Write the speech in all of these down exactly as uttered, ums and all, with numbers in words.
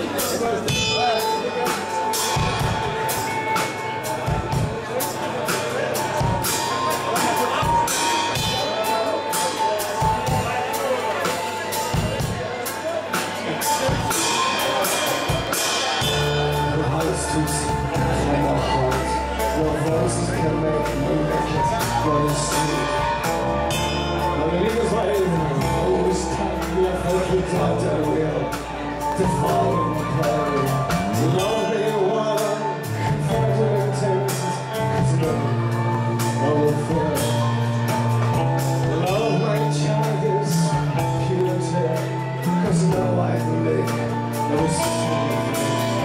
Your voices can make me make it what is true. When the leaders are in, always time we are focused on the real, defying the play. Love me one, confronted intentions, cause no, no fear. Love my child is purity, cause no I believe, no sin.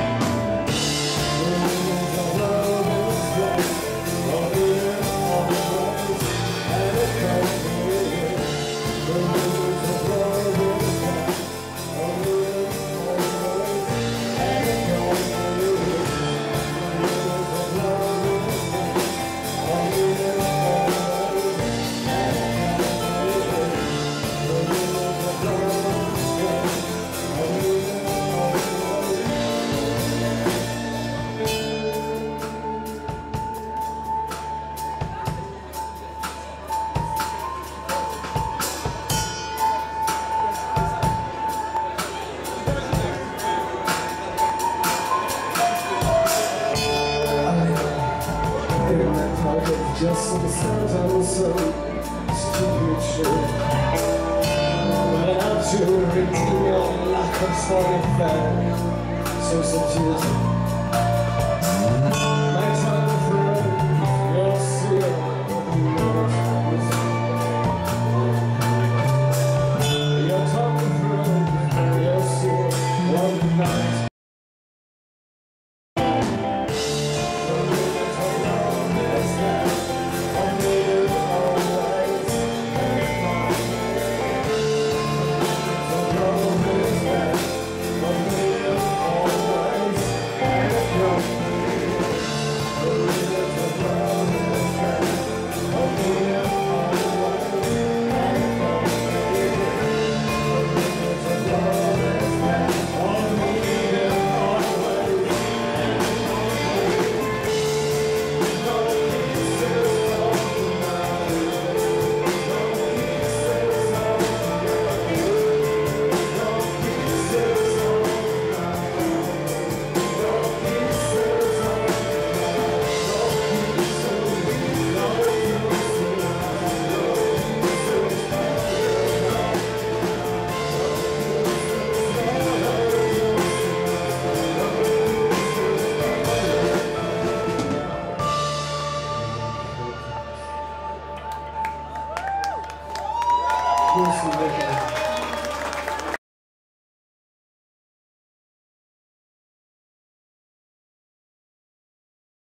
Just so the sounds I'm so stupid true. Without you, redeem your lack of solid fair, so subdued. My tongue through your seal, your tongue through your seal, one night. Yes,